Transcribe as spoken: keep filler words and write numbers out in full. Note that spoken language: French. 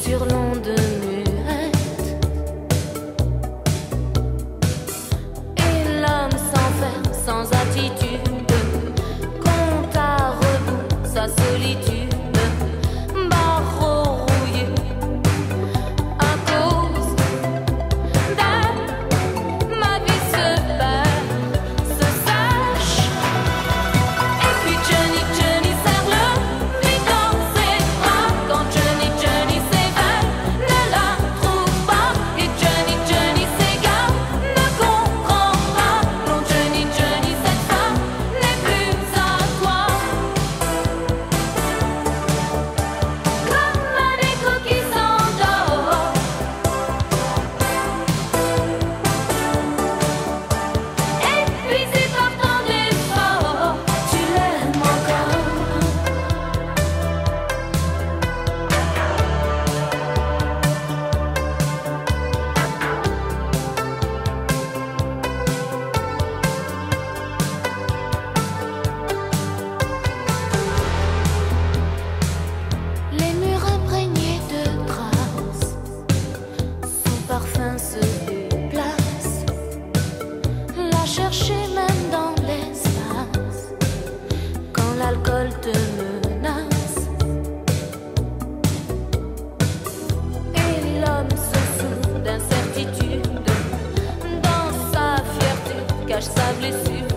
sur l'onde muette. Et l'homme s'enferme sans attitude, compte à rebours sa solitude. Barreau rouillé à cause d'elle, ma vie se perd, se sèche. Et puis Johnny, Johnny serre le lit dans ses bras. Quand Johnny, Johnny s'éveille, ne la trouve pas. Et Johnny, Johnny s'égare, ne comprend pas. Non Johnny, Johnny, cette femme n'est plus à toi. Comme un écho qui s'endort, épuisé par tant d'efforts, tu l'aimes encore. Les murs imprégnés de traces, son parfum se déplace. La chercher même dans l'espace, quand l'alcool te menace. Et l'homme se sourd d'incertitude, dans sa fierté cache sa blessure.